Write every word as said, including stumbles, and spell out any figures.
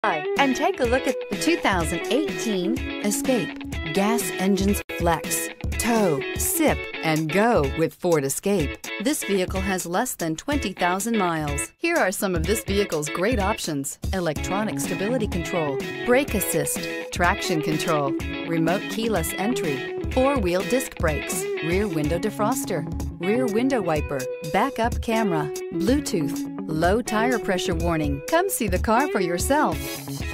Hi, and take a look at the two thousand eighteen Escape. Gas engines flex, tow, sip, and go with Ford Escape. This vehicle has less than twenty thousand miles. Here are some of this vehicle's great options: electronic stability control, brake assist, traction control, remote keyless entry, four-wheel disc brakes, rear window defroster, rear window wiper, backup camera, Bluetooth, low tire pressure warning. Come see the car for yourself.